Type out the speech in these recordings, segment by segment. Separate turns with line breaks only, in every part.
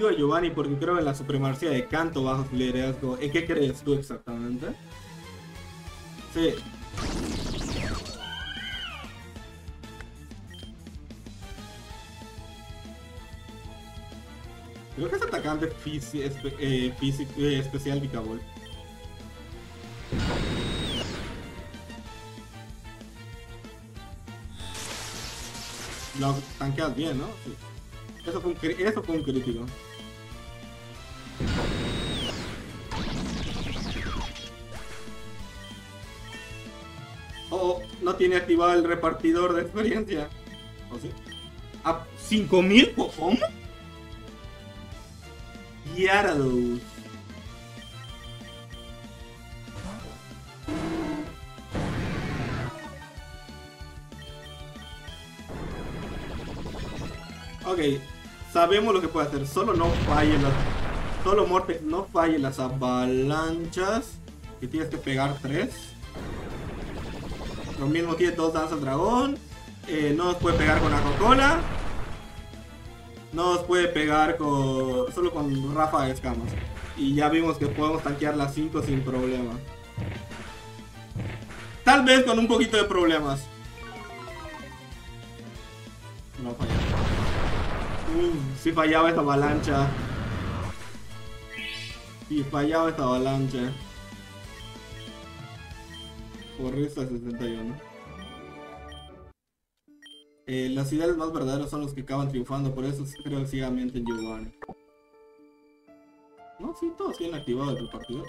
sigo a Giovanni porque creo en la supremacía de Kanto bajo su liderazgo. ¿En qué crees tú exactamente? Sí. Creo que es atacante especial Vicabol. Lo tanqueas bien, ¿no? Sí. Eso fue un crítico. Oh, no tiene activado el repartidor de experiencia. ¿O sí? ¿A 5000 cojón? Gyarados. Ok, sabemos lo que puede hacer. Solo Mortex no falle las avalanchas. Que tienes que pegar 3. Lo mismo tiene 2 danzas dragón. No nos puede pegar con Coca-Cola. No nos puede pegar solo con ráfaga de escamas. Y ya vimos que podemos tanquear las 5 sin problema. Tal vez con un poquito de problemas. No falla. Si fallaba esta avalancha. Si fallaba esta avalancha. Porrista 61. Las ideales más verdaderos son los que acaban triunfando, por eso creo ciegamente en Giovanni. No, sí, todos tienen activado el partido.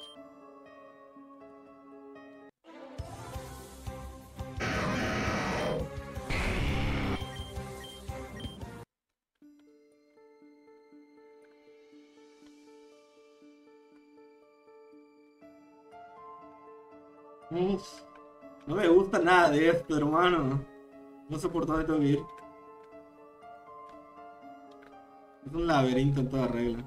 No me gusta nada de esto, hermano. No sé por dónde tengo que ir. Es un laberinto en toda regla.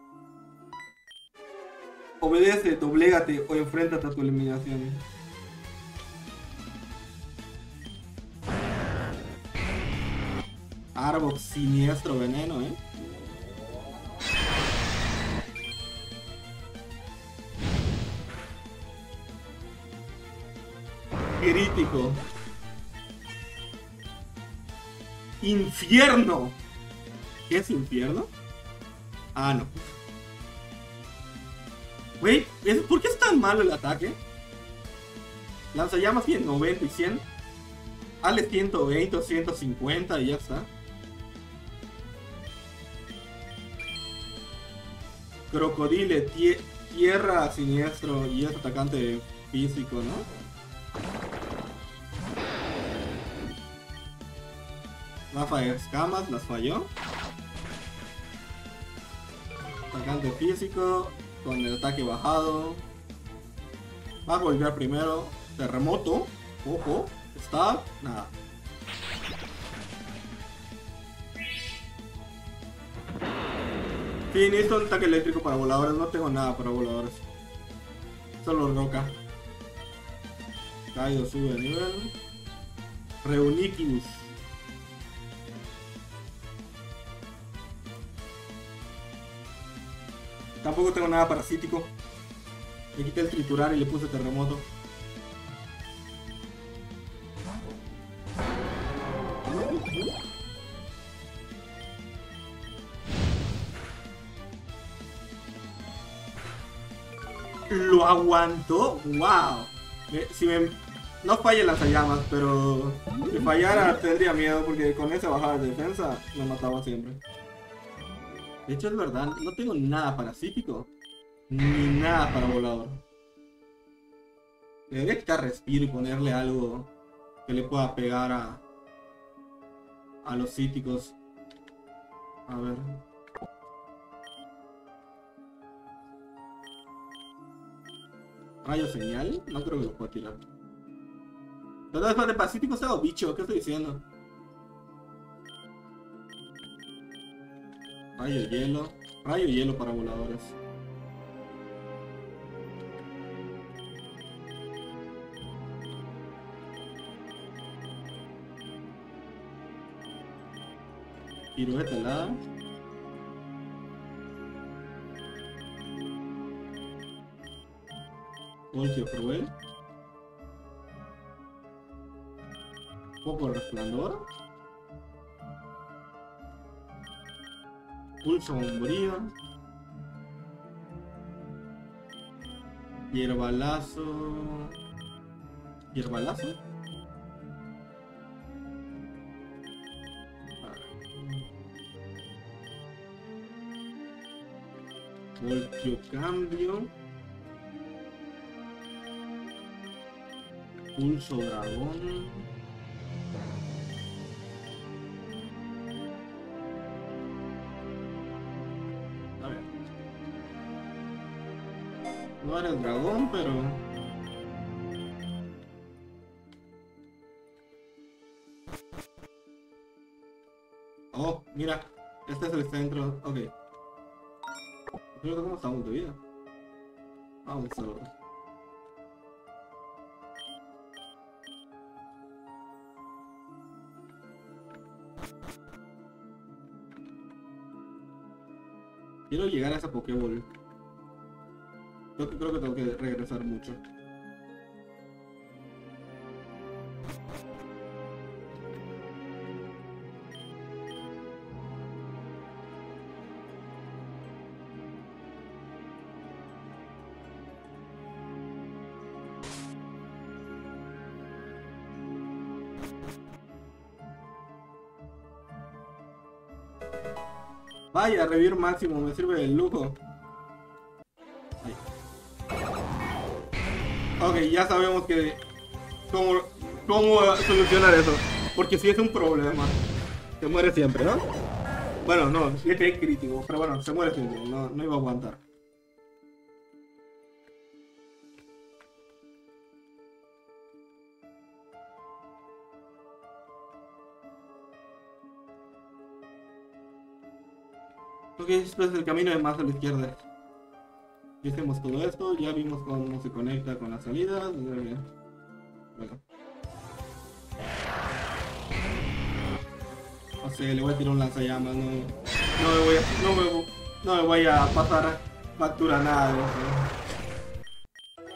Obedece, doblégate o enfréntate a tu eliminación. Arbok, siniestro veneno, Crítico. Infierno. ¿Qué es infierno? Ah, no. Wey, ¿por qué es tan malo el ataque? Lanzallamas tiene 90 y 100. Hazle 120 o 150 y ya está. Crocodile, tierra siniestro y es atacante físico, ¿no? Rafa de escamas, las falló. Atacante físico, con el ataque bajado. Va a golpear primero. Terremoto. Ojo. Stab. Nada. Sí, necesito un ataque eléctrico para voladores. No tengo nada para voladores. Solo roca. Kaido sube de nivel. Reuniclus. Tampoco tengo nada parasítico. Le quité el triturar y le puse terremoto. Lo aguantó. Wow. No falla lanzallamas, pero si fallara tendría miedo porque con esa bajada de defensa me mataba siempre. De hecho es verdad, no tengo nada parasítico. Ni nada para volador. Le debería quitar respiro y ponerle algo que le pueda pegar a los cíticos. A ver. Rayo señal, no creo que lo pueda tirar. Pero después de pacífico sea bicho, ¿qué estoy diciendo? Rayo hielo para voladores. Pirueta helada. Voltio Cruel. Poco Resplandor. Pulso Umbrío. Hierbalazo. ¿Hierbalazo? Voltio Cambio. Pulso Dragón. A ver. No era el dragón, pero... Oh, mira. Este es el centro. Ok. Creo que cómo estamos de vida. Vamos a ver. Quiero llegar a esa Pokéball. Creo que tengo que regresar mucho. Vaya, revivir máximo, me sirve de lujo. Ahí. Ok, ya sabemos que... ¿Cómo solucionar eso? Porque si es un problema, se muere siempre, ¿no? Bueno, no, si es crítico, pero bueno, se muere siempre, no iba a aguantar. Ok, este es el camino de más a la izquierda. Ya hicimos todo esto, ya vimos cómo se conecta con las salidas. Bueno. O sea, le voy a tirar un lanzallamas, no me voy a pasar factura nada de eso.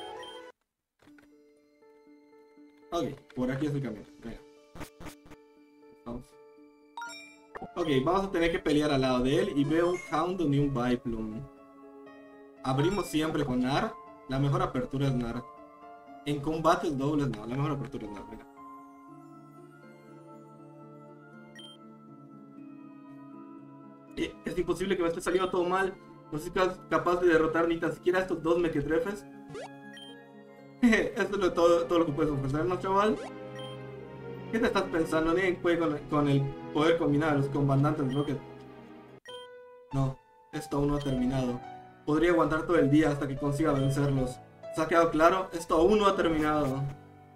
Ok, por aquí es el camino. Venga. Vamos. Ok, vamos a tener que pelear al lado de él y veo un Houndoom y un Vileplume. Abrimos siempre con Nar. La mejor apertura es Nar. En combates dobles no, la mejor apertura es Nar. Venga. Es imposible que me esté saliendo todo mal. No soy capaz de derrotar ni tan siquiera a estos dos mequetrefes. Esto es todo lo que puedes ofrecernos, chaval. ¿Qué te estás pensando? Ni puede con el poder combinado de los comandantes Rocket. No, esto aún no ha terminado. Podría aguantar todo el día hasta que consiga vencerlos. ¿Se ha quedado claro? Esto aún no ha terminado.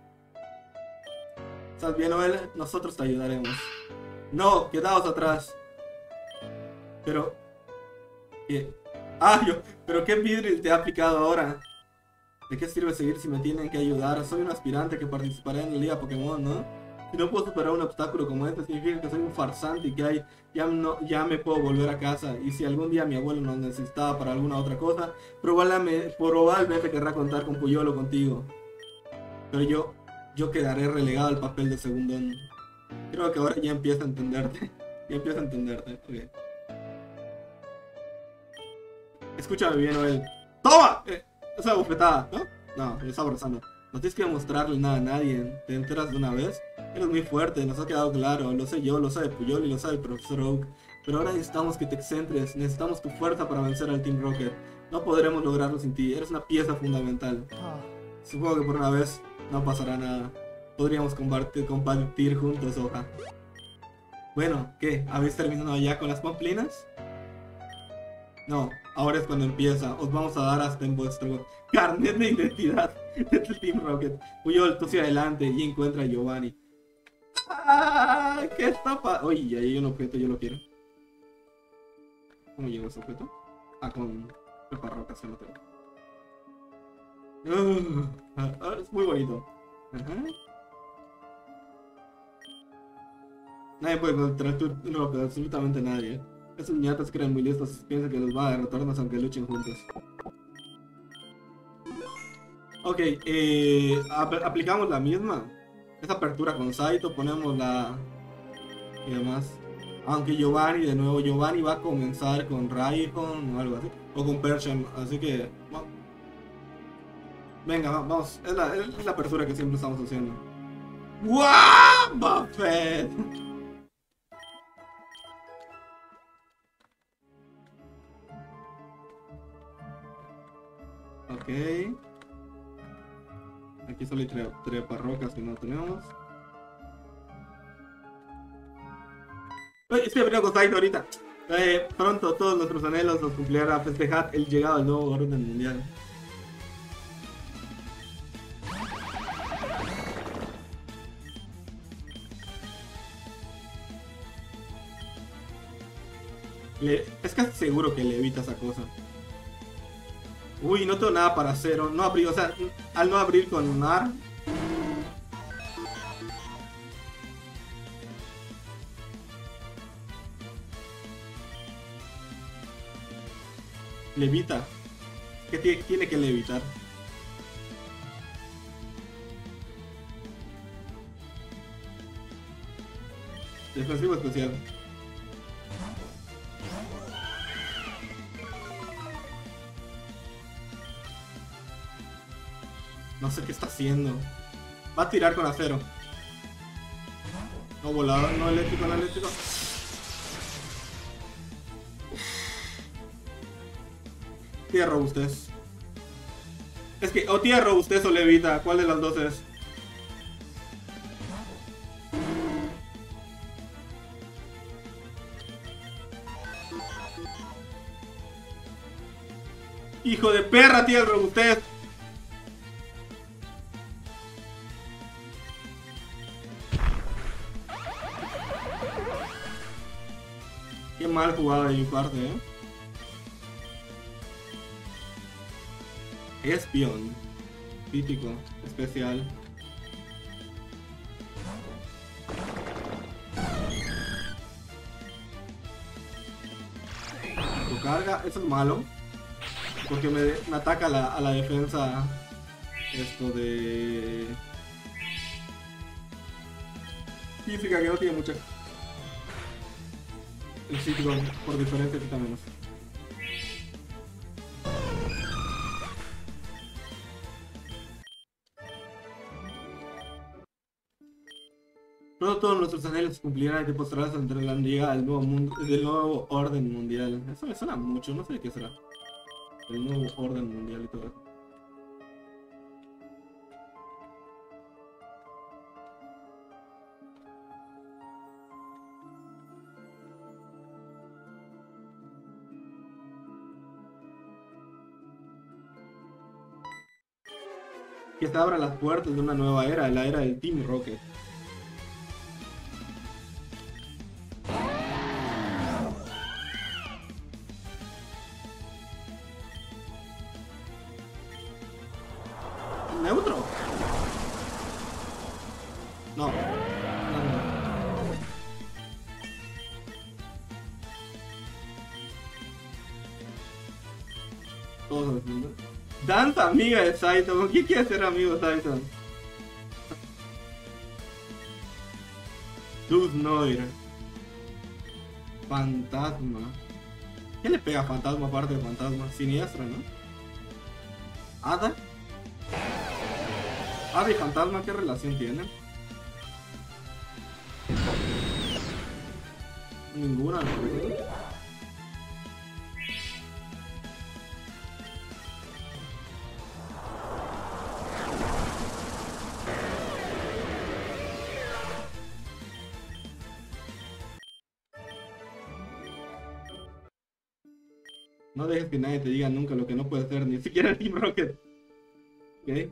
¿Estás bien, Noel? Nosotros te ayudaremos. No, quedaos atrás. Pero... ¿qué? ¿Pero qué vidril te ha aplicado ahora? ¿De qué sirve seguir si me tienen que ayudar? Soy un aspirante que participará en la Liga Pokémon, ¿no? Si no puedo superar un obstáculo como este, significa que soy un farsante y que ya me puedo volver a casa. Y si algún día mi abuelo nos necesitaba para alguna otra cosa, probablemente querrá contar con Puyolo contigo. Pero yo quedaré relegado al papel de segundón. Creo que ahora ya empiezo a entenderte. Ya empiezo a entenderte. Okay. Escúchame bien, Noel. ¡Toma! Esa bofetada, ¿no? No, me está abrazando. No tienes que demostrarle nada a nadie. ¿Te enteras de una vez? Eres muy fuerte, nos ha quedado claro. Lo sé yo, lo sabe Puyol y lo sabe el profesor Oak. Pero ahora necesitamos que te excentres. Necesitamos tu fuerza para vencer al Team Rocket. No podremos lograrlo sin ti. Eres una pieza fundamental. Supongo que por una vez no pasará nada. Podríamos compartir juntos, Hoja. Bueno, ¿qué? ¿Habéis terminado ya con las pamplinas? No, ahora es cuando empieza. Os vamos a dar hasta en vuestro carnet de identidad de Team Rocket. Puyol, tú sigue adelante y encuentra a Giovanni. ¡Ah! ¿Qué está pasando? Oye, ahí hay un objeto, yo lo quiero. ¿Cómo llegó ese objeto? Con preparrocas, se lo tengo. Es muy bonito. Ajá. Nadie puede encontrar tu Rocket, absolutamente nadie. Esos ñatas creen muy listos y piensan que los va a derrotarnos aunque luchen juntos. Ok, aplicamos la misma. Esa apertura con Saito, ponemos la... y demás. Aunque Giovanni, de nuevo, Giovanni va a comenzar con Raihon o algo así. O con Persian, así que... venga, vamos. Es la apertura que siempre estamos haciendo. ¡Wow! Buffett. Ok. Aquí solo hay treparrocas que no tenemos. Estoy abriendo con Saito ahorita. Pronto todos nuestros anhelos nos cumplirán a festejar el llegado del nuevo orden mundial. Es casi seguro que le evita esa cosa. Uy, no tengo nada para hacer. No abrí, o sea, al no abrir con NAR. Levita. ¿Qué tiene que levitar? Defensivo especial. No sé qué está haciendo. Va a tirar con acero. No volador, no eléctrico, no eléctrico. Tiene robustez. Es que o tiene robustez o levita. ¿Cuál de las dos es? Hijo de perra, tiene robustez. Qué mal jugada de mi parte, Espion. Crítico. Especial. Tu carga, eso es malo. Porque me ataca a la defensa. Esto de... física, que no tiene mucha. El cítrico por diferencia quita menos. Pronto todos nuestros anhelos se cumplirán y te postrarás entre la llegada del nuevo mundo, del nuevo orden mundial. Eso me suena mucho, no sé de qué será. El nuevo orden mundial y todo eso. Que se abran las puertas de una nueva era, la era del Team Rocket. ¿Neutro? No. Todos los mundos. Danza amiga de Saito. ¿Con quién quiere ser amigo de Saito? Luz Noir. Fantasma. ¿Qué le pega a Fantasma aparte de Fantasma? Siniestra, ¿no? ¿Ada? ¿Ada y Fantasma qué relación tienen? Ninguna, ¿no? No dejes que nadie te diga nunca lo que no puedes hacer, ni siquiera el Team Rocket. ¿Ok?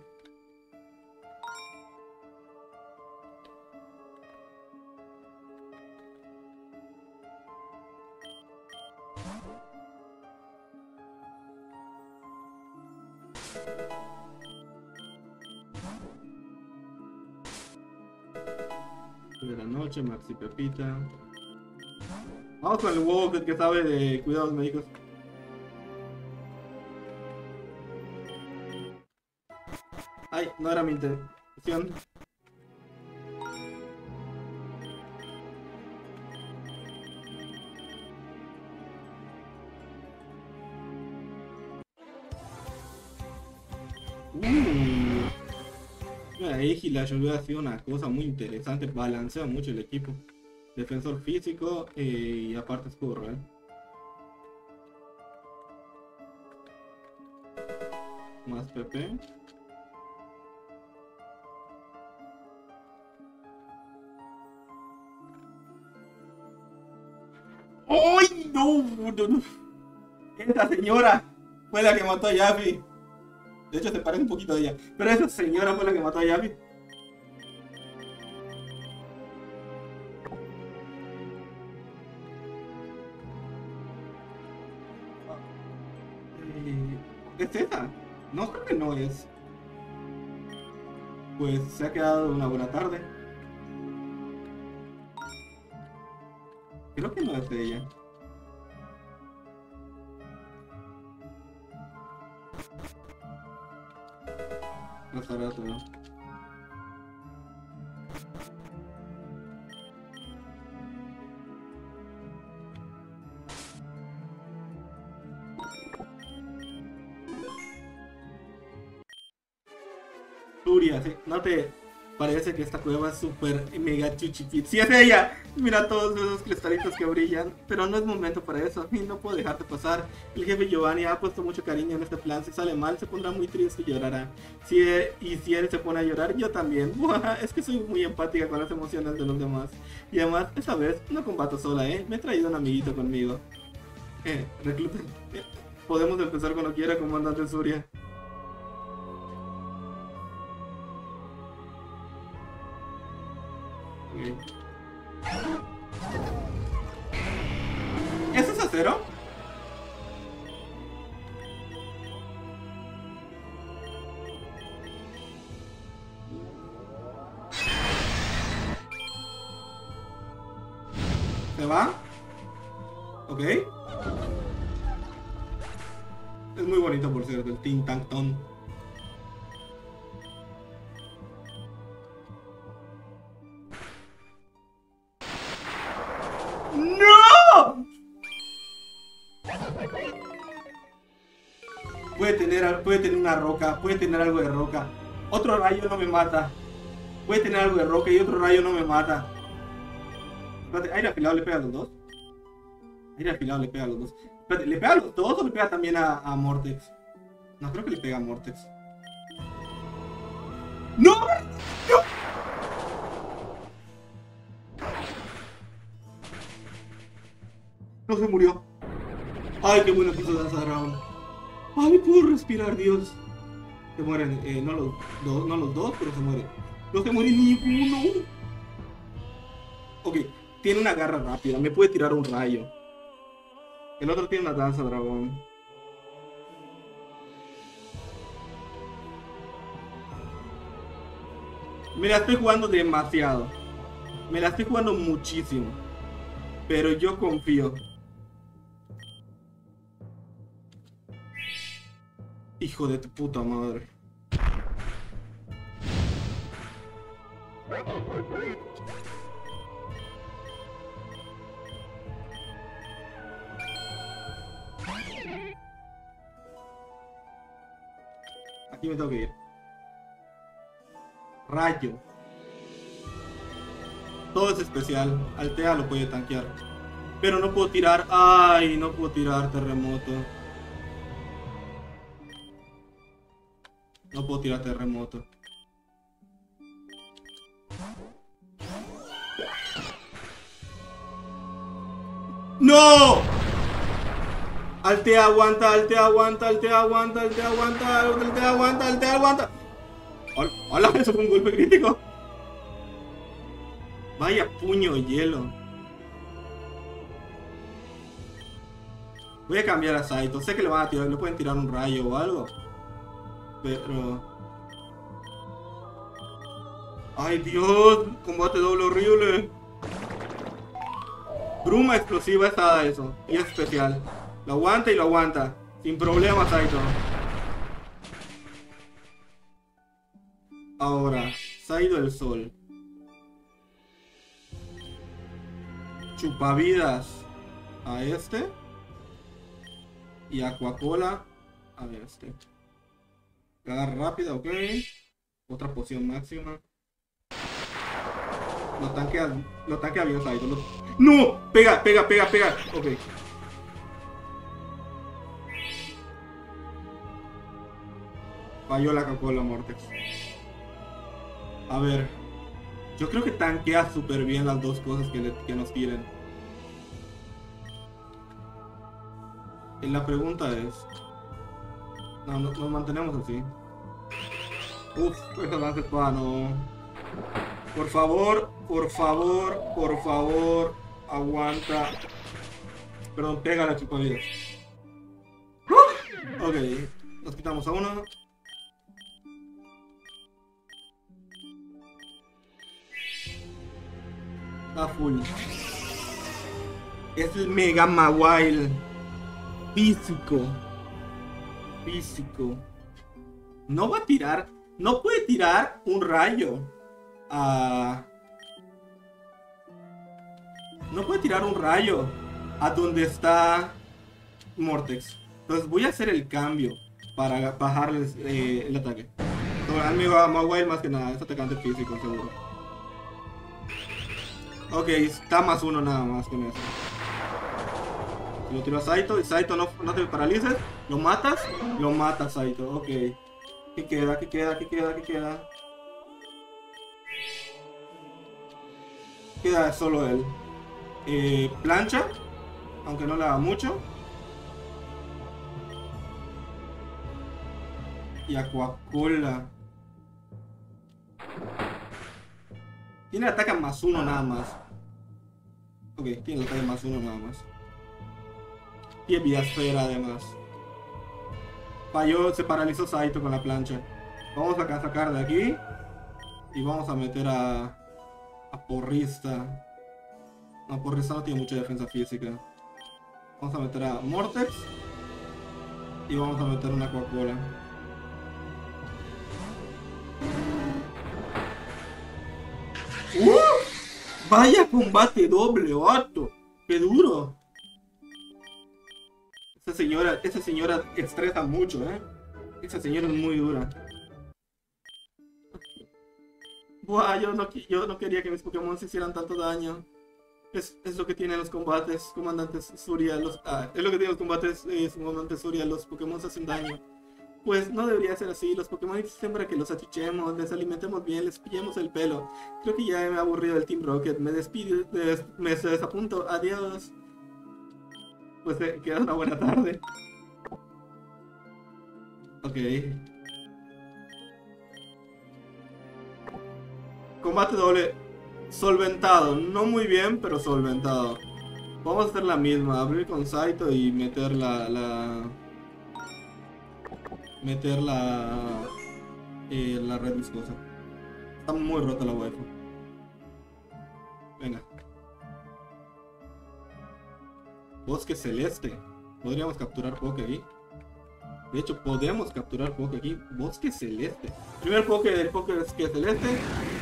De la noche, Maxi Pepita. Vamos con el huevo que sabe de cuidados médicos. no era mi intención. Ahí Hilash hubiera sido una cosa muy interesante, balancea mucho el equipo. Defensor físico y aparte escudo real. Más PP. ¡Ay! No, no, no. Esta señora fue la que mató a Yaffy. De hecho se parece un poquito a ella. Pero esa señora fue la que mató a Yaffy. ¿Es esa? No, creo que no es. Pues se ha quedado una buena tarde. Creo que no es de ella. Razarato, ¿no? Turia, ¿sí? ¿No te parece que esta cueva es súper mega chuchipit? ¡Sí es ella! Mira todos esos cristalitos que brillan. Pero no es momento para eso. Y no puedo dejarte pasar. El jefe Giovanni ha puesto mucho cariño en este plan. Si sale mal, se pondrá muy triste y llorará. Y si él se pone a llorar, yo también. Buah, es que soy muy empática con las emociones de los demás. Y además, esta vez no combato sola, ¿eh? Me he traído un amiguito conmigo. Recluta. Podemos empezar cuando quiera, comandante Surya. ¿Eso es acero? ¿Se va? Ok. Es muy bonito, por cierto, el Tin Tank Ton. Puede tener una roca, puede tener algo de roca. Otro rayo no me mata. Puede tener algo de roca y otro rayo no me mata. Espérate, aire afilado le pega a los dos. Aire afilado le pega a los dos. Espérate, ¿le pega a los dos o le pega también a Mortex? No, creo que le pega a Mortex. ¡No! ¡No! No se murió. Ay, qué bueno que hizo Danza Dragón. Ay, puedo respirar, Dios. Se mueren, no los dos, pero se mueren. No se muere ninguno. Ok, tiene una garra rápida, me puede tirar un rayo. El otro tiene una danza dragón. Me la estoy jugando demasiado. Me la estoy jugando muchísimo. Pero yo confío. Hijo de tu puta madre. Aquí me tengo que ir. Rayo. Todo es especial. Altea lo puede tanquear. Pero no puedo tirar. Ay, no puedo tirar terremoto. No puedo tirar terremoto. ¡No! Altea aguanta, Altea aguanta, Altea aguanta, Altea aguanta, Altea aguanta, Altea aguanta. ¡Hola! Eso fue un golpe crítico. Vaya puño de hielo. Voy a cambiar a Saito. Sé que le van a tirar, le pueden tirar un rayo o algo. Pero... ¡ay, Dios! Combate doble horrible. Bruma explosiva está eso. Y es especial. Lo aguanta y lo aguanta. Sin problema, Saito. Ahora, se ha ido el sol. Chupavidas a este. Y Aquacola a este. Cagar rápida, ok. Otra poción máxima. Lo tanquea bien Saito. ¡No! Pega, pega, pega, pega. Ok. Falló la Aquacola Mortex. A ver. Yo creo que tanquea súper bien las dos cosas que nos tiren. Y la pregunta es... No, nos mantenemos así. Uf, esa lance espada no. Por favor, por favor, por favor. Aguanta. Perdón, pega la chupavidas. Ok, nos quitamos a uno. Está full. Es el Mega Mawile. Físico. Físico. No va a tirar. No puede tirar un rayo. No puede tirar un rayo a donde está Mortex. Entonces voy a hacer el cambio para bajarles el ataque. Al Mega Mawile más que nada. Es atacante físico, seguro. Ok, está más uno nada más con eso. Lo tiro a Saito y Saito no te paralices. Lo matas Saito. Ok. ¿Qué queda? ¿Qué queda? ¿Qué queda? ¿Qué queda? Queda solo él. Plancha. Aunque no le haga mucho. Y Aquacola. Tiene ataque más uno nada más. Ok, tiene ataque más uno nada más. Y Vía Esfera además. Falló, se paralizó Saito con la plancha. Vamos a sacar de aquí. Y vamos a meter a Porrista. No, Porrista no tiene mucha defensa física. Vamos a meter a Mortex. Y vamos a meter una Aquacola. ¡Vaya combate doble, vato! ¡Qué duro! Esa señora estresa mucho, Esa señora es muy dura. Buah, yo no quería que mis Pokémon se hicieran tanto daño. Es lo que tienen los combates, comandantes Surya. Es lo que tienen los combates, comandantes Surya. Los Pokémon se hacen daño. Pues no debería ser así. Los Pokémon existen para que los achuchemos, les alimentemos bien, les pillemos el pelo. Creo que ya me he aburrido del Team Rocket. Me despido, me desapunto. Adiós. Pues queda una buena tarde. Ok. Combate doble. Solventado. No muy bien, pero solventado. Vamos a hacer la misma. Abrir con Saito y meter la red viscosa. Está muy rota la waifu. Venga. Bosque celeste. Podríamos capturar Poké aquí. De hecho, podemos capturar Poké aquí. Bosque celeste. Primer Poké del Bosque celeste.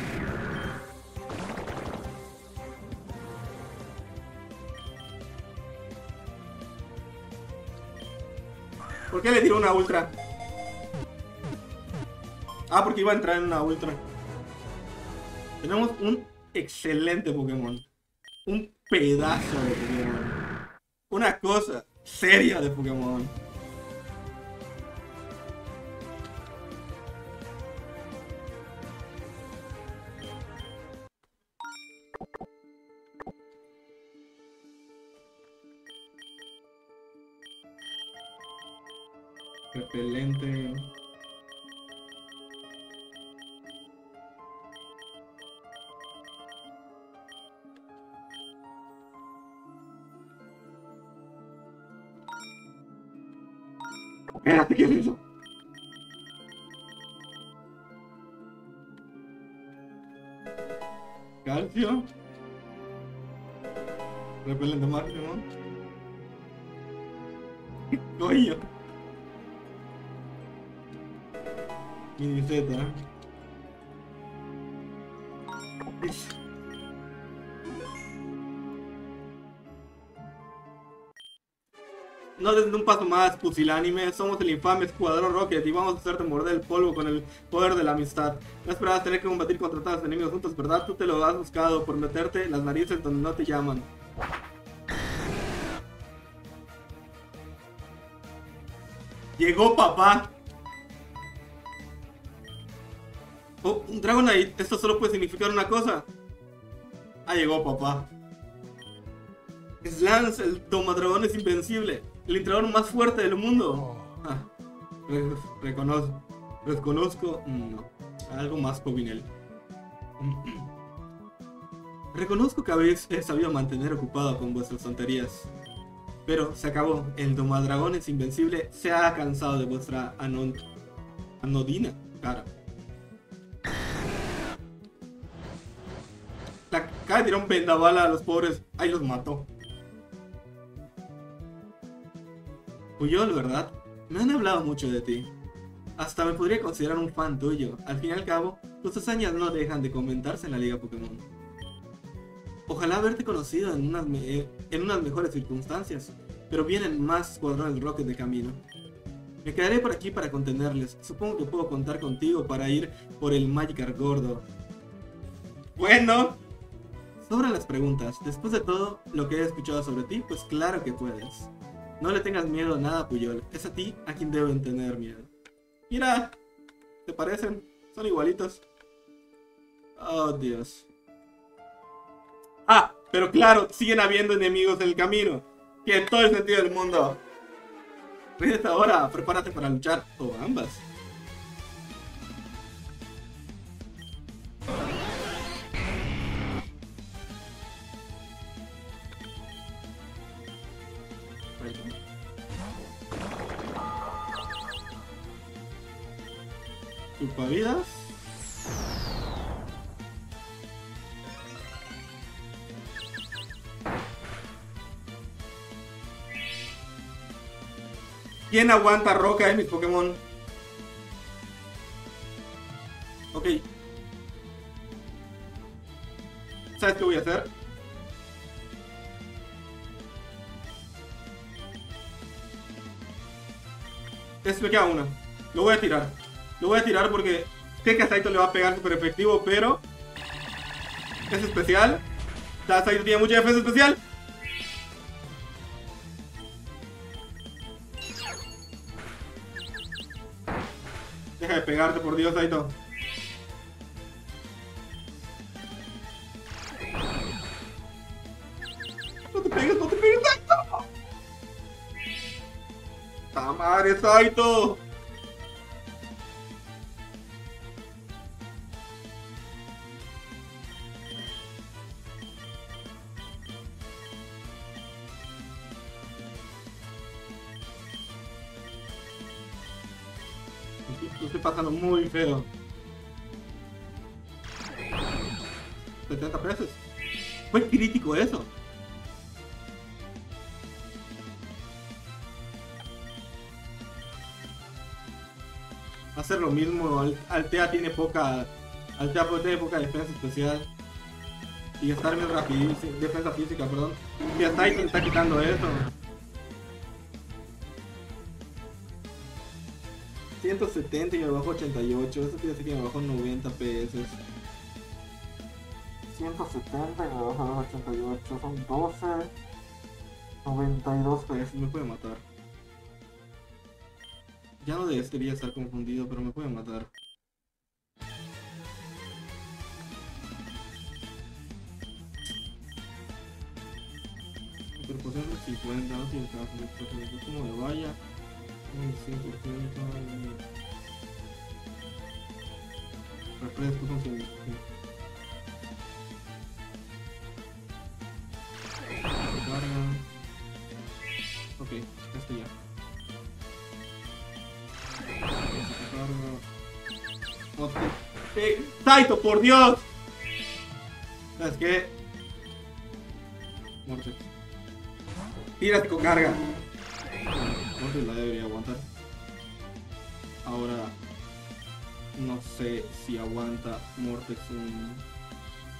¿Por qué le tiró una ultra? Ah, porque iba a entrar en una ultra. Tenemos un excelente Pokémon. Un pedazo de Pokémon. Una cosa seria de Pokémon. Repelente. Espérate, ¿qué es eso? Calcio. Repelente máximo. ¿Qué coño? Mini Z. No des un paso más, pusilánime. Somos el infame Escuadrón Rocket y vamos a hacerte morder el polvo con el poder de la amistad. No esperabas tener que combatir contra tantos enemigos juntos, ¿verdad? Tú te lo has buscado por meterte las narices donde no te llaman. Llegó papá. Oh, un Dragonite. Esto solo puede significar una cosa. Llegó papá. Slance, el tomadragón es invencible. El entrenador más fuerte del mundo. Reconozco. No. Algo más Covinel. Reconozco que habéis sabido mantener ocupado con vuestras tonterías. Pero se acabó. El tomadragón es invencible. Se ha cansado de vuestra anodina cara. La cara tiró un vendaval a los pobres. Ahí los mató. Puyol, ¿verdad? Me han hablado mucho de ti. Hasta me podría considerar un fan tuyo. Al fin y al cabo, tus hazañas no dejan de comentarse en la Liga Pokémon. Ojalá haberte conocido en unas mejores circunstancias, pero vienen más escuadrones Rocket de camino. Me quedaré por aquí para contenerles. Supongo que puedo contar contigo para ir por el Magikarp gordo. Bueno. Sobran las preguntas. Después de todo lo que he escuchado sobre ti, pues claro que puedes. No le tengas miedo a nada, Puyol. Es a ti a quien deben tener miedo. Mira, ¿te parecen? Son igualitos. Oh, Dios. Pero claro, siguen habiendo enemigos en el camino. Que en todo el sentido del mundo. Ríete ahora, prepárate para luchar. O ambas. Chupavidas. ¿Quién aguanta roca en mis Pokémon? Ok. ¿Sabes qué voy a hacer? Me queda una. Lo voy a tirar. Lo voy a tirar porque sé que a Saito le va a pegar super efectivo, pero es especial. Saito tiene mucha defensa especial. Deja de pegarte, por Dios, Saito. No te pegues, Saito. ¡Ta madre, Saito! Lo estoy pasando muy feo. 70 pesos. Fue crítico eso. Hacer lo mismo. Altea tiene poca. Altea tiene poca defensa especial. Y estar bien rapidísimo. Defensa física, perdón. Y a Taito le está quitando eso. 170 y me bajó 88. Eso quiere decir que me bajó 90 PS. 170 y me bajó 88. Son 12. 92 PS. Me puede matar. Ya no debería estar confundido, pero me puede matar. Proporción de 50, no tiene caso. Como me vaya. Un 100%. Refresco con 100. Carga. Ok, esto ya. Okay. ¡Taito, por Dios! ¿Sabes qué? Mortex. Tírate con carga. Mortex la debería aguantar. Ahora no sé si aguanta Mortex un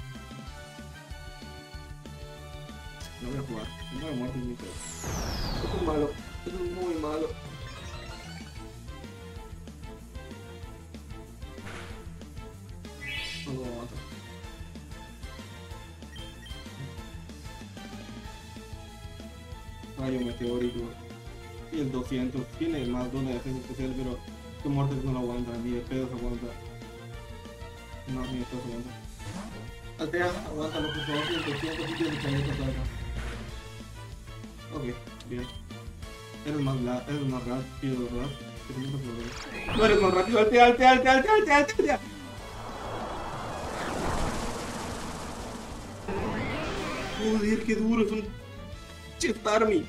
No voy a jugar. No voy a muerte ni todo. Eso es malo. Eso es muy malo. No lo voy a matar. Rayo meteórico. Y el 200. Tiene más de una defensa especial, pero tu muerte no lo aguanta. Ni de pedo se aguanta. No, ni de pedo se aguanta. Altea, aguántalo por favor. 100, 100, y tienes que ataca. Ok, bien. Eres más rápido, ¿verdad? No eres más rápido. Altea, altea, altea, altea, altea, altea. Joder, qué duro. Es un Chest Army.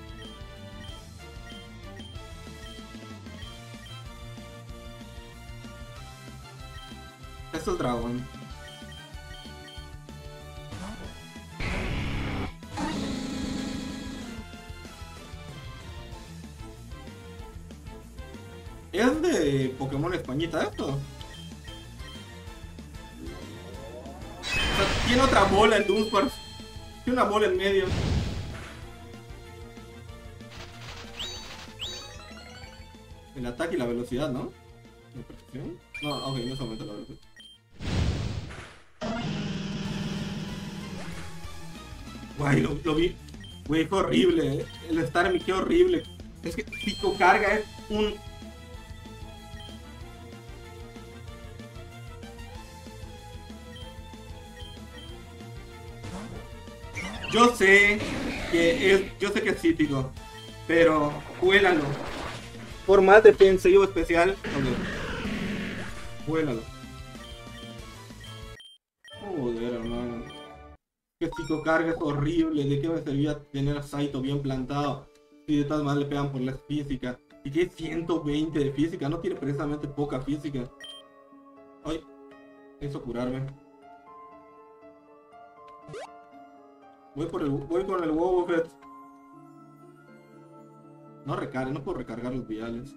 Esto es dragón. ¿Es de Pokémon Españita esto? O sea, tiene otra bola en Dunsparce. Tiene una bola en medio. El ataque y la velocidad, ¿no? ¿La precisión? No, ok, no se aumenta la velocidad. Guay, lo vi. Güey, fue horrible, El Starmie, qué horrible. Es que Pico Carga es un... Yo sé que es cítico, pero vuélalo. Por más defensivo especial, ok. Vuélalo. Joder, hermano. Que Pico Carga es horrible. ¿De qué me servía tener a Saito bien plantado? Si de todas maneras le pegan por la física. Y tiene 120 de física, no tiene precisamente poca física. Ay, eso curarme. Voy con el Wobbuffet. No puedo recargar los viales.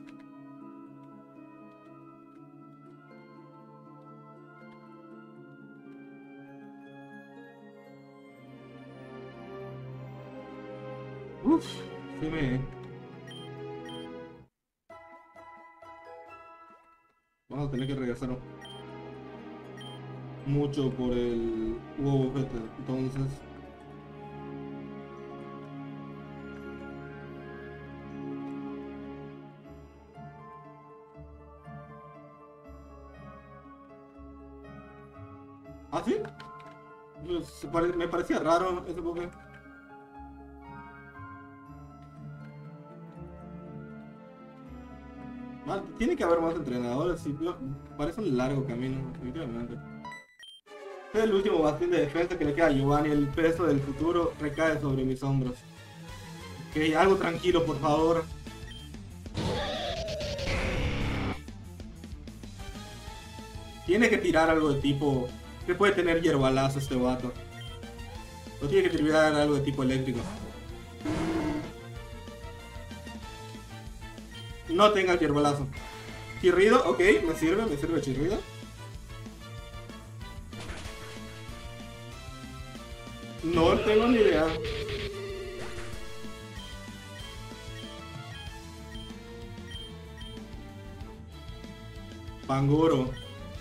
Uff, sí me... Vamos a tener que regresar mucho por el Wobbuffet, entonces... ¿Ah, sí? Pues, me parecía raro ese Pokémon. Tiene que haber más entrenadores, sí, parece un largo camino, definitivamente. Es el último bastión de defensa que le queda a Giovanni, el peso del futuro recae sobre mis hombros. Ok, algo tranquilo, por favor. Tiene que tirar algo de tipo... ¿Qué puede tener hierbalazo este vato? O tiene que tirar algo de tipo eléctrico. No tenga el hierbalazo. Chirrido, ok, me sirve chirrido. No tengo ni idea. Pangoro.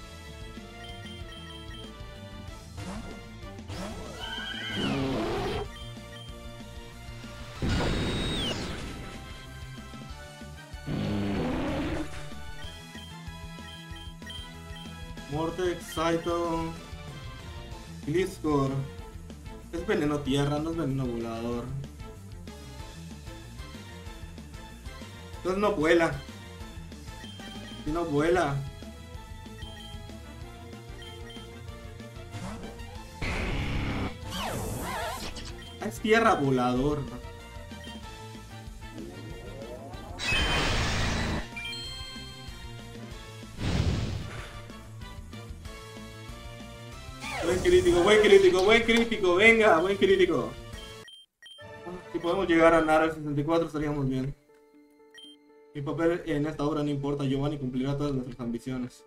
Mortex, Saito, Gliscor. Es veneno tierra, no es veneno volador. Entonces no vuela. Si no vuela. Es tierra volador. Buen crítico, venga, buen crítico. Si podemos llegar a ganar al 64 estaríamos bien. Mi papel en esta obra no importa, Giovanni cumplirá todas nuestras ambiciones.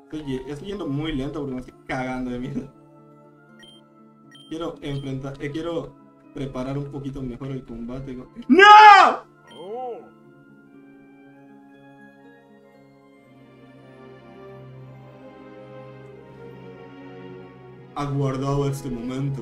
Estoy yendo muy lento porque me estoy cagando de miedo. Quiero enfrentar, quiero preparar un poquito mejor el combate. ¡No!
Oh.
Aguardaba este momento.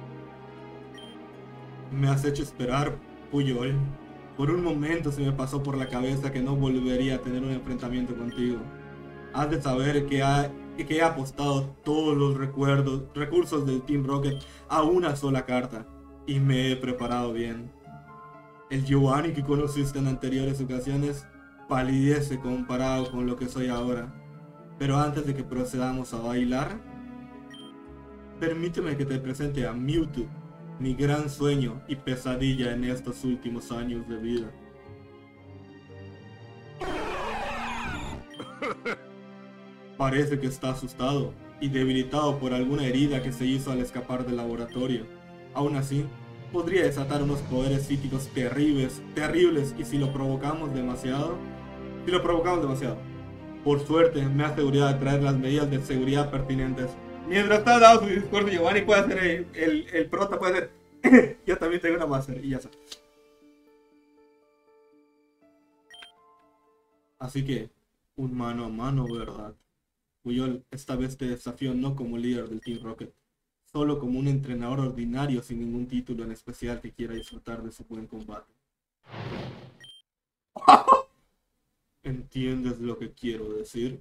Me has hecho esperar, Puyol. Por un momento se me pasó por la cabeza que no volvería a tener un enfrentamiento contigo. Has de saber que he apostado todos los recursos del Team Rocket a una sola carta. Y me he preparado bien. El Giovanni que conociste en anteriores ocasiones palidece comparado con lo que soy ahora. Pero antes de que procedamos a bailar, permíteme que te presente a Mewtwo, mi gran sueño y pesadilla en estos últimos años de vida. Parece que está asustado y debilitado por alguna herida que se hizo al escapar del laboratorio. Aún así, podría desatar unos poderes psíquicos terribles y si lo provocamos demasiado... Por suerte, me ha asegurado de traer las medidas de seguridad pertinentes. Mientras está dado su discurso, Giovanni puede hacer el prota, puede hacer... Yo también tengo una master y ya está. Así que, un mano a mano, ¿verdad? Puyol, esta vez te desafío no como líder del Team Rocket, solo como un entrenador ordinario sin ningún título en especial que quiera disfrutar de su buen combate. ¿Entiendes lo que quiero decir?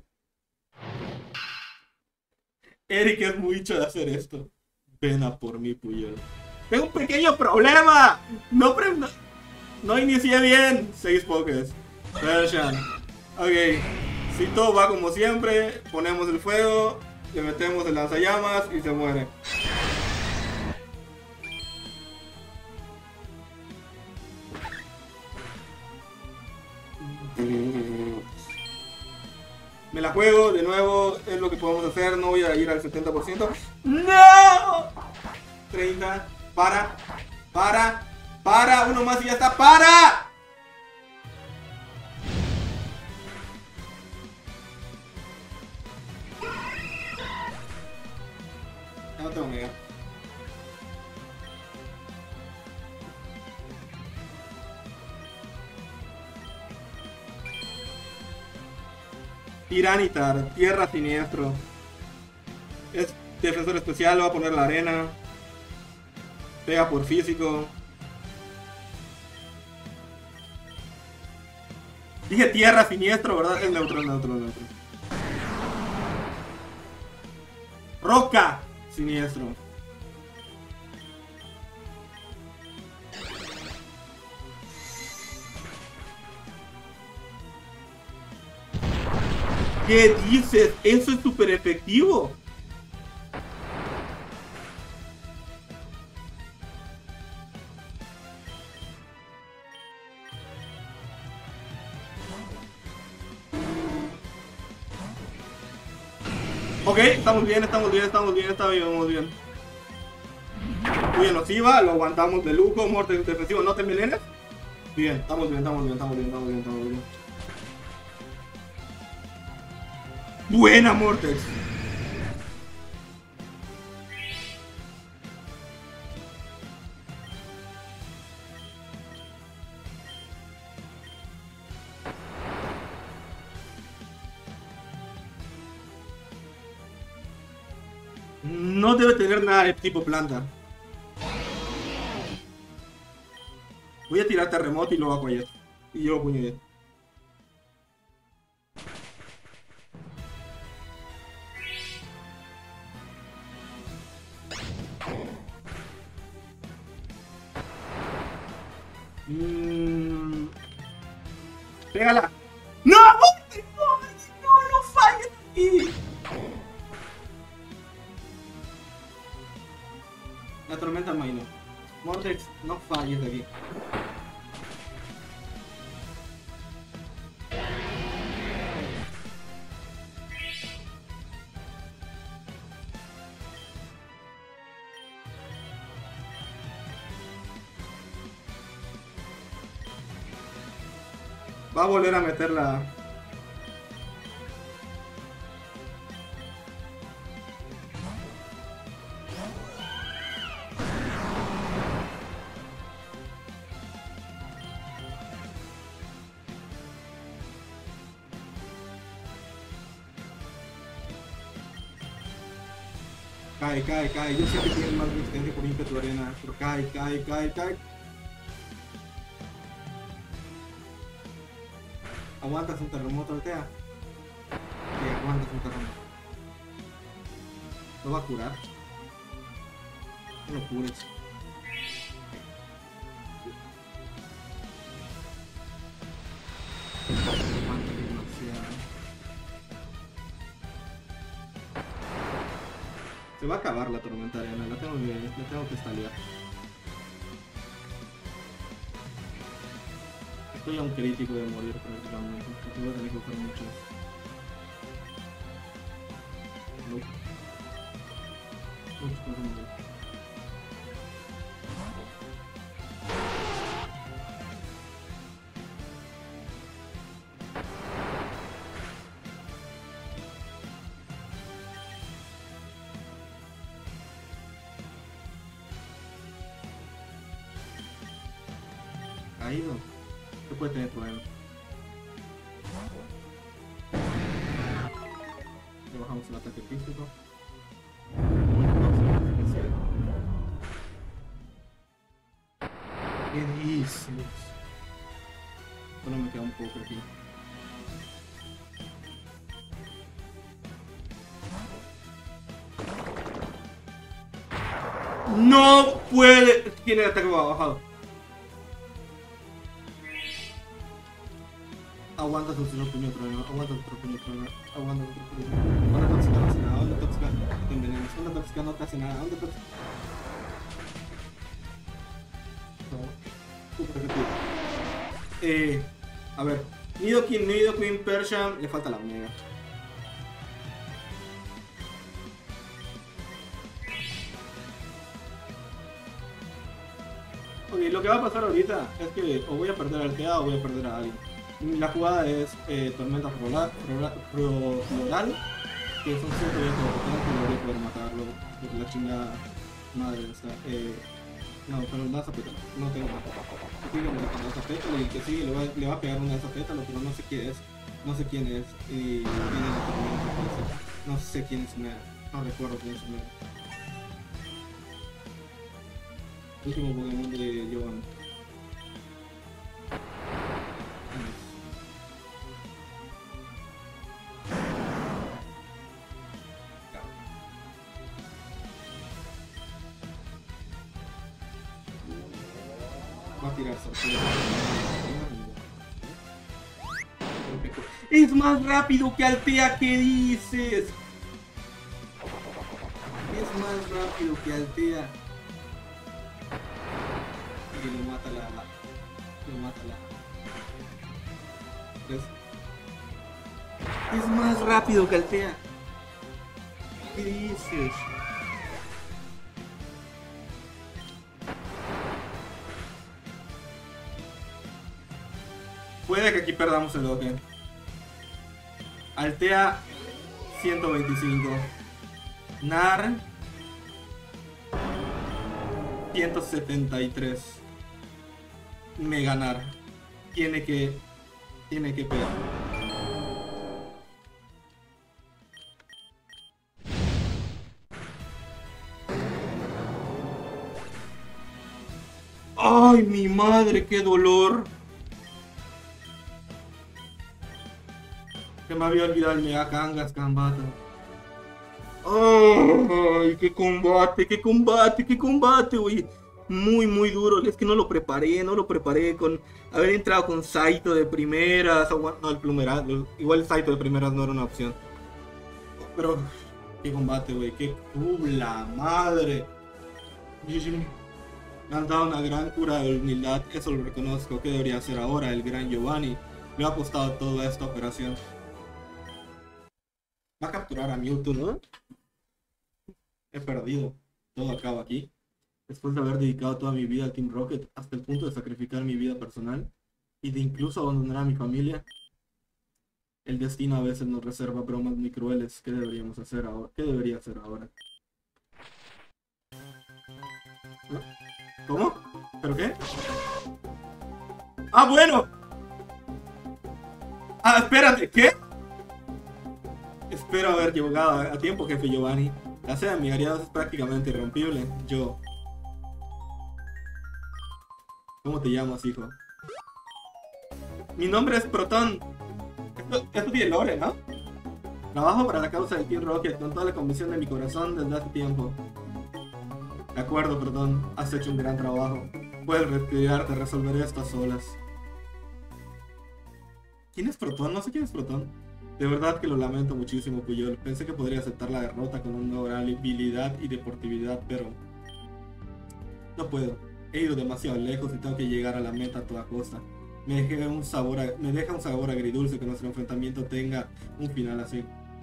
Eric es mucho de hacer esto. Ven a por mí, Puyol. Tengo un pequeño problema. No inicié bien. 6 pokés. Persian. Ok. Si todo va como siempre, ponemos el fuego, le metemos el lanzallamas y se muere. Me la juego, de nuevo, es lo que podemos hacer, no voy a ir al 70%. ¡No! 30, para, uno más y ya está, ¡para! Ya no tengo mega. Tiranitar, tierra siniestro. Es defensor especial, va a poner la arena. Pega por físico. Dije tierra siniestro, ¿verdad? Es neutro. Roca siniestro. ¿Qué dices? Eso es súper efectivo. Ok, estamos bien, estamos bien. Muy bien, nos iba, lo aguantamos de lujo, muerte defensivo, no te envenenes. Bien, estamos bien. Buena, Mortex. No debe tener nada de tipo planta. Voy a tirar terremoto y luego a Quiet. Y yo puñet. Pégala. ¡No! ¡No falles aquí! La tormenta minor. Mortex, no falles aquí. Va a volver a meterla. Cae, cae, cae. Yo sé que tiene más resistencia por ímpetu arena, pero cae, cae, cae, cae. ¿Aguantas un terremoto, Altea? Sí, aguantas un terremoto. ¿Lo va a curar? No lo cures. Aguanta demasiado. Se va a acabar la tormenta arena, la tengo que estalear. Estoy a un crítico de morir prácticamente, porque voy a tener que usar muchos. Nope. Muchos cosas morir. Caído. ¿Qué puede tener problema? Le bajamos el ataque físico. ¿Qué dices? Solo me queda un poco aquí. ¡No puede! Tiene el ataque bajado. Aguanta tu puño trueno, aguanta tu puño trueno, aguanta tu puño trueno. Onda tóxica no hace nada, onda tóxica te envenenas, onda tóxica no te hace nada, onda tóxica. Súper efectivo. A ver, Nidoqueen, Persian, le falta la Omega. Ok, lo que va a pasar ahorita es que o voy a perder a Altea o voy a perder a alguien. La jugada es Tormenta Floral, que son 120 de potencia y debería poder matarlo. Porque la chingada madre está. No, pero da zapétalo, no tengo más. Sigue con zapétalo y el que sigue le va a pegar una de zapétalo, pero no sé quién es. No sé quién es. Y tiene la tormenta, no sé quién es Mera. No recuerdo quién es Mera. Último Pokémon de Giovanni. Va a tirar sorpresa. Es más rápido que Altea, ¿qué dices? Es más rápido que Altea. Y lo mata la. ¿Ves? Es más rápido que Altea. ¿Qué dices? Puede que aquí perdamos el doque. Altea 125. Nar 173. Mega Nar. Tiene que pegar. ¡Ay, mi madre! ¡Qué dolor! Que me había olvidado el Mega Kangas Gambata. ¡Ay! ¡Qué combate! ¡Qué combate! ¡Qué combate! Oye, muy duro. Es que no lo preparé con haber entrado con Saito de primeras. No, el Plumeral. Igual el Saito de primeras no era una opción. Pero, qué combate, güey. ¡Qué la madre! Me han dado una gran cura de humildad. Eso lo reconozco. ¿Qué debería hacer ahora el gran Giovanni? Me ha costado toda esta operación. Va a capturar a Mewtwo, ¿no? He perdido. Todo acaba aquí. Después de haber dedicado toda mi vida al Team Rocket, hasta el punto de sacrificar mi vida personal y de incluso abandonar a mi familia, el destino a veces nos reserva bromas muy crueles. ¿Qué deberíamos hacer ahora? ¿Qué debería hacer ahora? ¿No? ¿Cómo? ¿Pero qué? ¡Ah, bueno! ¡Ah, espérate! ¿Qué? Espero haber llegado a tiempo, jefe Giovanni. La sede de mi aliado es prácticamente irrompible. Yo. ¿Cómo te llamas, hijo? Mi nombre es Proton. Esto tiene lore, ¿no? Trabajo para la causa del Team Rocket con toda la convicción de mi corazón desde hace tiempo. De acuerdo, Proton. Has hecho un gran trabajo. Puedes retirarte, resolveré esto a solas. ¿Quién es Proton? No sé quién es Proton. De verdad que lo lamento muchísimo, Puyol. Pensé que podría aceptar la derrota con una gran habilidad y deportividad, pero... no puedo. He ido demasiado lejos y tengo que llegar a la meta a toda costa. Me deja un sabor agridulce que nuestro enfrentamiento tenga un final así.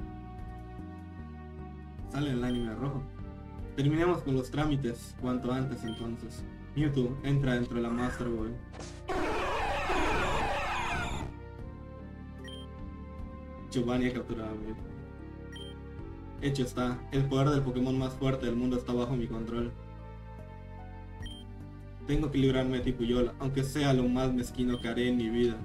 Sale el anime rojo. Terminemos con los trámites cuanto antes entonces. Mewtwo, entra dentro de la Master Ball. Giovanni ha capturado a Mewtwo. Hecho está, el poder del Pokémon más fuerte del mundo está bajo mi control. Tengo que librarme de ti, Puyol, aunque sea lo más mezquino que haré en mi vida.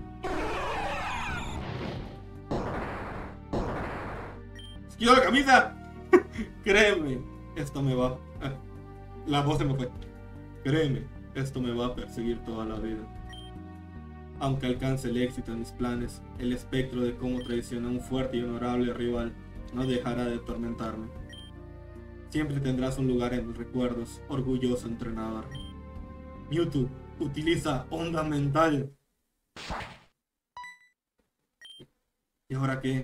¡Esquivo la camisa! Créeme, esto me va... La voz se me fue. Créeme, esto me va a perseguir toda la vida. Aunque alcance el éxito en mis planes, el espectro de cómo traicioné a un fuerte y honorable rival no dejará de atormentarme. Siempre tendrás un lugar en mis recuerdos, orgulloso entrenador. Mewtwo, utiliza onda mental. ¿Y ahora qué?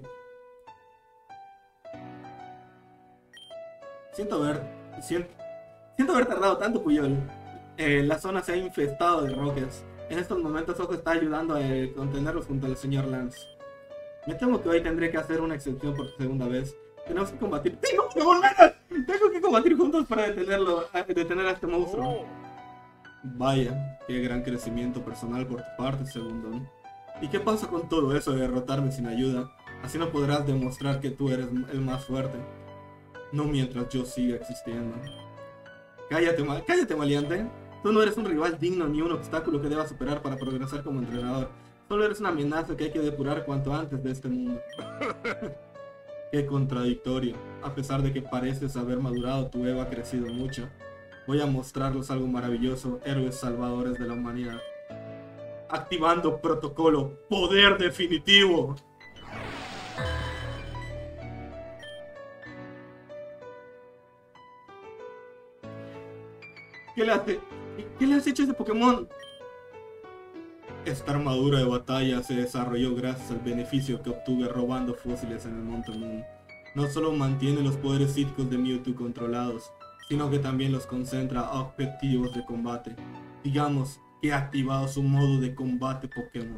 Siento haber tardado tanto, Puyol. La zona se ha infestado de Rockets. En estos momentos Ojo está ayudando a contenerlos junto al señor Lance. Me temo que hoy tendré que hacer una excepción por segunda vez. Tenemos que combatir... ¡Tengo que volver! Tengo que combatir juntos para detener a este monstruo. Vaya, qué gran crecimiento personal por tu parte, Segundón. ¿Y qué pasa con todo eso de derrotarme sin ayuda? Así no podrás demostrar que tú eres el más fuerte. No mientras yo siga existiendo. Cállate, maleante. Tú no eres un rival digno ni un obstáculo que debas superar para progresar como entrenador. Solo eres una amenaza que hay que depurar cuanto antes de este mundo. Qué contradictorio. A pesar de que pareces haber madurado, tu ego ha crecido mucho. Voy a mostrarles algo maravilloso, héroes salvadores de la humanidad. Activando protocolo, poder definitivo. ¿Qué le has hecho a ese Pokémon? Esta armadura de batalla se desarrolló gracias al beneficio que obtuve robando fósiles en el Monte Moon. No solo mantiene los poderes psíquicos de Mewtwo controlados, sino que también los concentra a objetivos de combate. Digamos que ha activado su modo de combate Pokémon.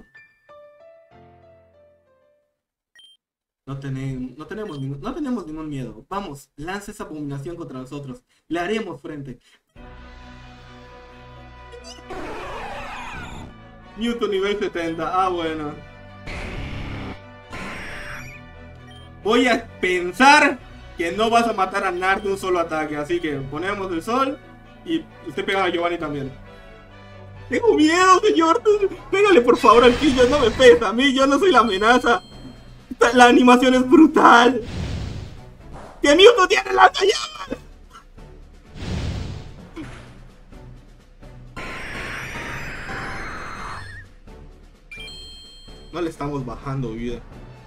No tenemos ningún miedo. Vamos, lanza esa abominación contra nosotros. Le haremos frente. Mewtwo nivel 70. Ah, bueno. Voy a pensar que no vas a matar a Nart de un solo ataque. Así que ponemos el sol. Y usted pega a Giovanni también. Tengo miedo, señor. Pégale por favor al pillo. No me pesa a mí. Yo no soy la amenaza. La animación es brutal. ¡Que Mewtwo tiene lanzallamas! No le estamos bajando vida.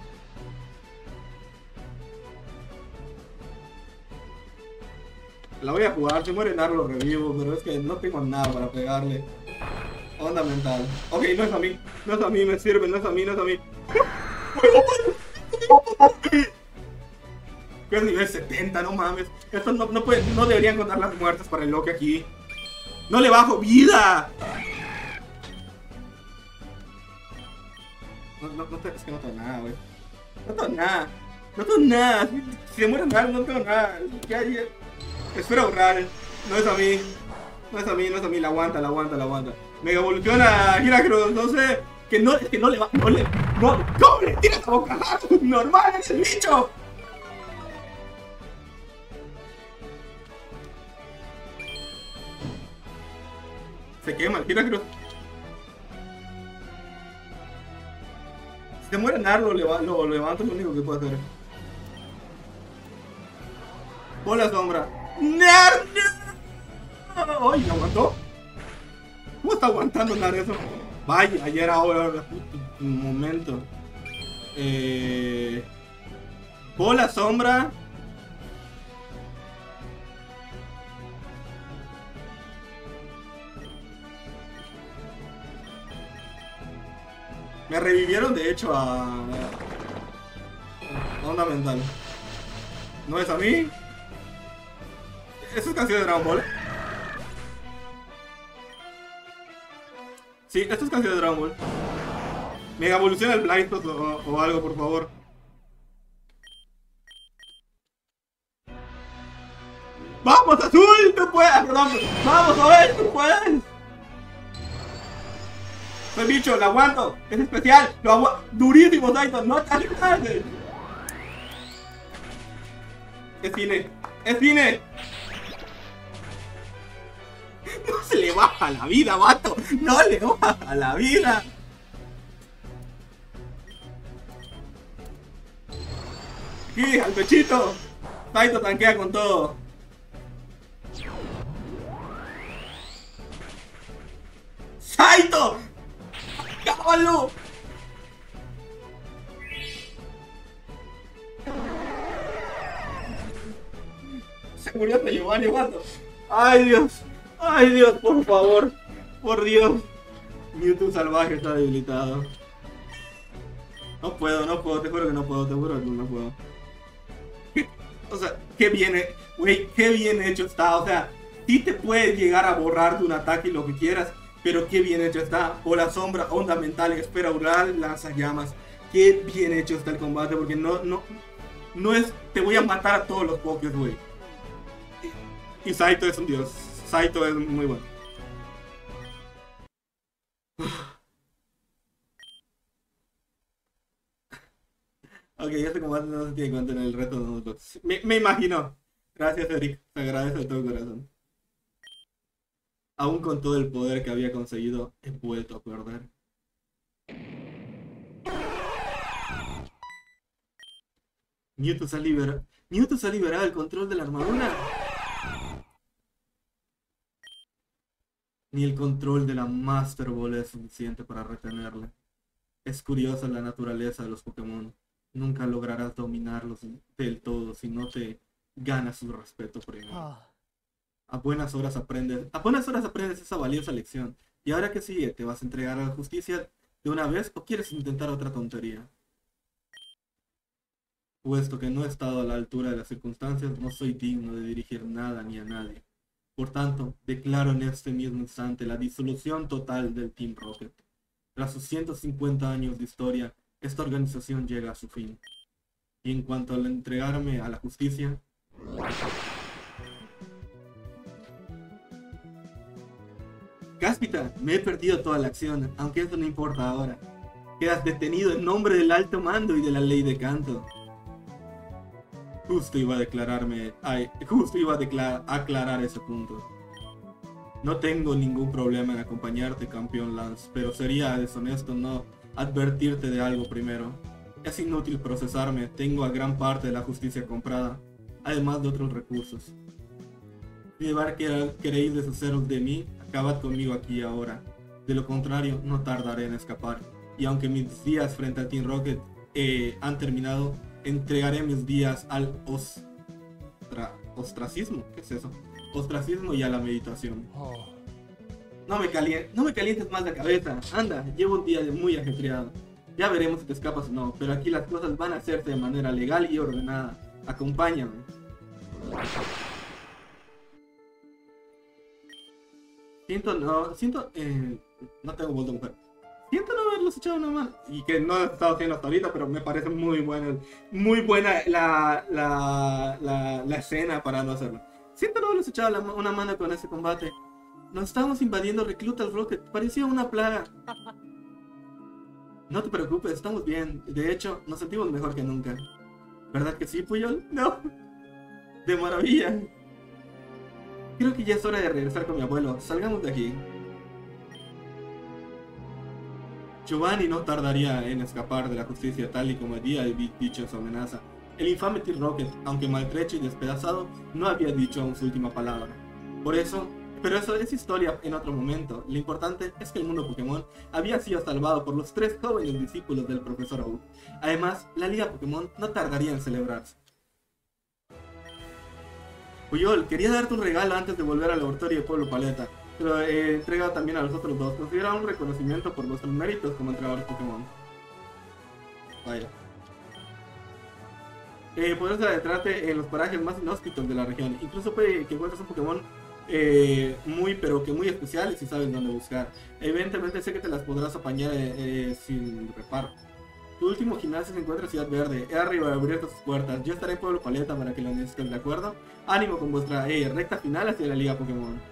La voy a jugar, si muere Nar lo revivo, pero es que no tengo nada para pegarle. Onda mental. Ok, no es a mí, me sirve, no es a mí. Que es nivel 70, no mames. Esto no deberían contar las muertes para el Loki aquí. ¡No le bajo vida! Es que no tengo nada, güey. No tengo nada. Si se muere Nar, no tengo nada. ¿Qué hay? Esfera Ural. No es a mí. La aguanta. Mega evoluciona a Heracross, no sé. Es que no le va. ¿Cómo le tira la boca? Normal, es el bicho. Se quema el Heracross. Si se muere Nar, lo levanto, es lo único que puedo hacer. Bola sombra. ¡Nar! ¡Ay, ¿lo aguantó? ¿Cómo está aguantando Nar eso? Vaya, ayer ahora. Un momento. Bola sombra. Me revivieron de hecho a onda mental. ¿No es a mí? ¿Eso es canción de Dragon Ball? Sí, esto es canción de Dragon Ball. Mega evoluciona el Blind o algo, por favor. ¡Vamos, Azul! ¡Tú puedes! ¡Perdón! ¡Vamos, Joel! ¡Tú puedes! Soy bicho, lo aguanto. Es especial. Lo aguanto. Durísimo, Saito. No te alcances. Es cine. Es cine. No se le baja la vida, vato. No le baja la vida. Aquí, al pechito. Saito tanquea con todo. ¡Saito! ¡Cábalo! Se murió hasta Giovanni, vato. ¡Ay, Dios! ¡Ay, Dios, por favor! ¡Por Dios! Mewtwo salvaje está debilitado. No puedo, te juro que no puedo, te juro que no puedo. O sea, qué bien, güey, qué bien hecho está. O sea, sí te puedes llegar a borrar de un ataque y lo que quieras, pero qué bien hecho está. O la sombra, onda mental, esfera oral, lanzallamas. Qué bien hecho está el combate, porque no es, te voy a matar a todos los pokés, güey. Y Saito es un dios. Saito es muy bueno. Ok, este combate no se tiene cuenta en el reto de nosotros. Me imagino. Gracias, Eric. Te agradezco de todo corazón. Aún con todo el poder que había conseguido, he vuelto a perder. Mewtwo se ha liberado el control de la armadura. Ni el control de la Master Ball es suficiente para retenerla. Es curiosa la naturaleza de los Pokémon. Nunca lograrás dominarlos del todo si no te ganas su respeto primero. A buenas horas aprendes esa valiosa lección. ¿Y ahora qué sigue? ¿Te vas a entregar a la justicia de una vez o quieres intentar otra tontería? Puesto que no he estado a la altura de las circunstancias, no soy digno de dirigir nada ni a nadie. Por tanto, declaro en este mismo instante la disolución total del Team Rocket. Tras sus 150 años de historia, esta organización llega a su fin. Y en cuanto al entregarme a la justicia... Cáspita, me he perdido toda la acción, aunque eso no importa ahora. Quedas detenido en nombre del alto mando y de la ley de Kanto. Justo iba a aclarar ese punto. No tengo ningún problema en acompañarte, campeón Lance, pero sería deshonesto no advertirte de algo primero. Es inútil procesarme, tengo a gran parte de la justicia comprada, además de otros recursos. Si queréis deshaceros de mí, acabad conmigo aquí y ahora. De lo contrario, no tardaré en escapar. Y aunque mis días frente al Team Rocket han terminado, entregaré mis días al ostracismo. ¿Qué es eso? Ostracismo y a la meditación. No me calientes más la cabeza. Anda, llevo un día muy ajetreado. Ya veremos si te escapas o no, pero aquí las cosas van a hacerse de manera legal y ordenada. Acompáñame. No tengo voz de mujer. Siento no haberlos echado una mano. Y que no lo he estado haciendo hasta ahorita, pero me parece muy buena la escena para no hacerlo. Siento no haberlos echado una mano con ese combate. Nos estábamos invadiendo Reclutas Rocket. Parecía una plaga. No te preocupes, estamos bien. De hecho, nos sentimos mejor que nunca. ¿Verdad que sí, Puyol? No. De maravilla. Creo que ya es hora de regresar con mi abuelo. Salgamos de aquí. Giovanni no tardaría en escapar de la justicia tal y como había dicho en su amenaza. El infame T-Rocket, aunque maltrecho y despedazado, no había dicho aún su última palabra. Pero eso es historia en otro momento. Lo importante es que el mundo Pokémon había sido salvado por los 3 jóvenes discípulos del profesor Oak. Además, la Liga Pokémon no tardaría en celebrarse. Puyol, quería darte un regalo antes de volver al laboratorio de Pueblo Paleta, pero he entregado también a los otros dos. Considera un reconocimiento por vuestros méritos como entrenadores Pokémon. Vaya. Podrás adentrarte en los parajes más inhóspitos de la región. Incluso puede que encuentres un Pokémon muy especial si sabes dónde buscar. Evidentemente sé que te las podrás apañar sin reparo. Tu último gimnasio se encuentra en Ciudad Verde. He arriba de abierto sus puertas. Yo estaré en Pueblo Paleta para que lo necesites, ¿de acuerdo? Ánimo con vuestra recta final hacia la Liga Pokémon.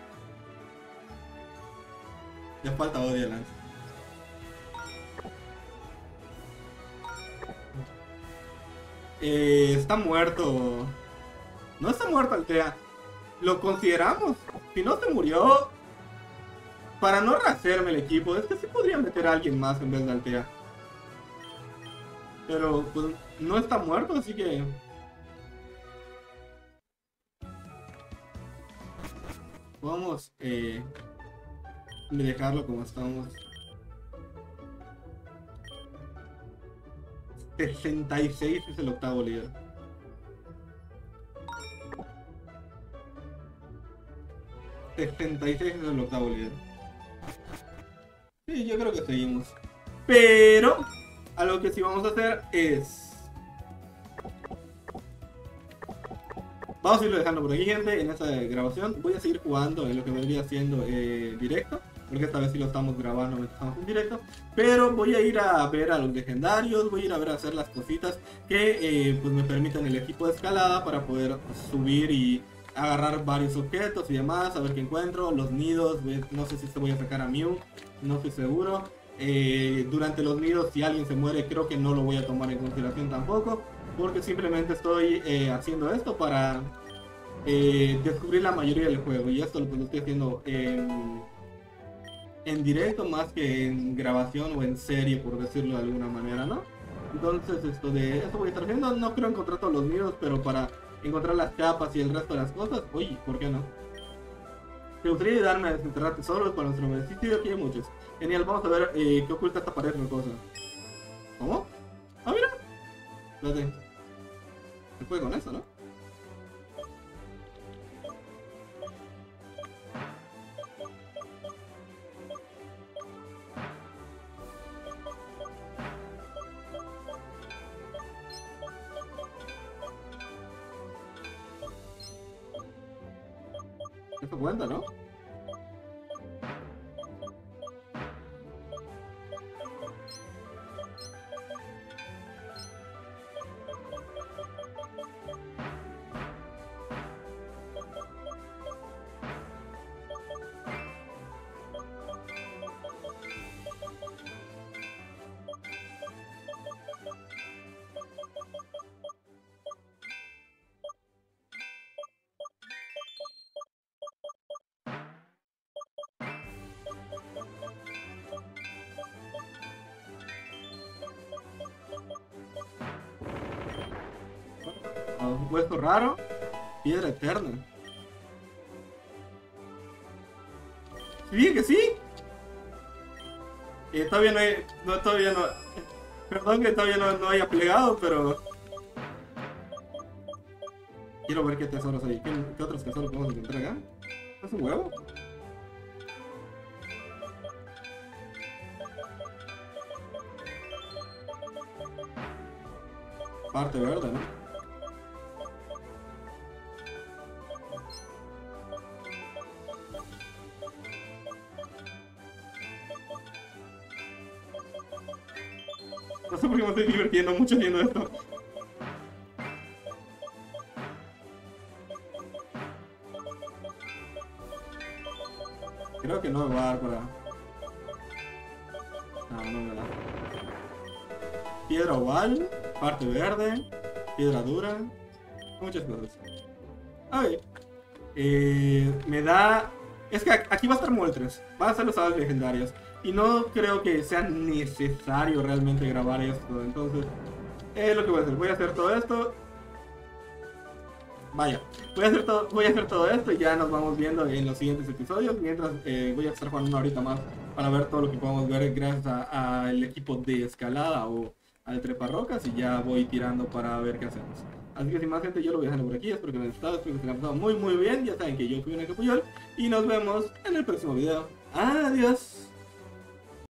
Ya falta odio, Lance. Está muerto. No está muerto, Altea. Lo consideramos. Si no se murió, para no rehacerme el equipo, es que sí podría meter a alguien más en vez de Altea. Pero pues no está muerto, así que... Vamos dejarlo como estamos. 66 es el octavo líder. Es el octavo líder. Sí, yo creo que seguimos. Pero algo que sí vamos a hacer es... Vamos a irlo dejando por aquí, gente, en esta grabación. Voy a seguir jugando en lo que vendría siendo directo, porque esta vez sí lo estamos grabando, no estamos en directo. Pero voy a ir a ver a los legendarios, voy a ir a ver a hacer las cositas que pues me permitan el equipo de escalada para poder subir y agarrar varios objetos y demás, a ver qué encuentro, los nidos, no sé si se voy a sacar a Mew, no estoy seguro. Durante los nidos, si alguien se muere, creo que no lo voy a tomar en consideración tampoco, porque simplemente estoy haciendo esto para descubrir la mayoría del juego, y esto lo estoy haciendo en directo más que en grabación o en serie, por decirlo de alguna manera, ¿no? Entonces esto voy a estar haciendo. No creo encontrar todos los nidos, pero para encontrar las capas y el resto de las cosas, oye, ¿por qué no? ¿Te gustaría ayudarme a desenterrar tesoros para nuestro beneficio? Aquí hay muchos. Genial, vamos a ver qué oculta esta pared o cosa. ¿Cómo? Ah, mira. Espérate. Se puede con eso, ¿no? Eso cuenta, ¿no? Un puesto raro. Piedra eterna. Sí, que sí. Todavía no hay... No, todavía no... Perdón que todavía no haya plegado, pero... Quiero ver qué tesoros hay. ¿Qué otros tesoros podemos encontrar acá? ¿Es un huevo? Parte verde, ¿no? No sé por qué me estoy divirtiendo mucho haciendo esto. Creo que no me va a dar para... No me da. Piedra oval, parte verde, piedra dura, muchas cosas. A ver. Me da... Es que aquí va a estar Moltres, van a ser los hadas legendarios. Y no creo que sea necesario realmente grabar esto, entonces Es lo que voy a hacer todo esto. Vaya, voy a hacer todo esto y ya nos vamos viendo en los siguientes episodios. Mientras voy a estar jugando una horita más para ver todo lo que podemos ver gracias al equipo de escalada o al treparrocas y ya voy tirando para ver qué hacemos. Así que sin más gente, yo lo voy dejando por aquí. Espero que les haya gustado, espero que se les haya pasado muy bien. Ya saben que yo fui un Puyol y nos vemos en el próximo video. Adiós.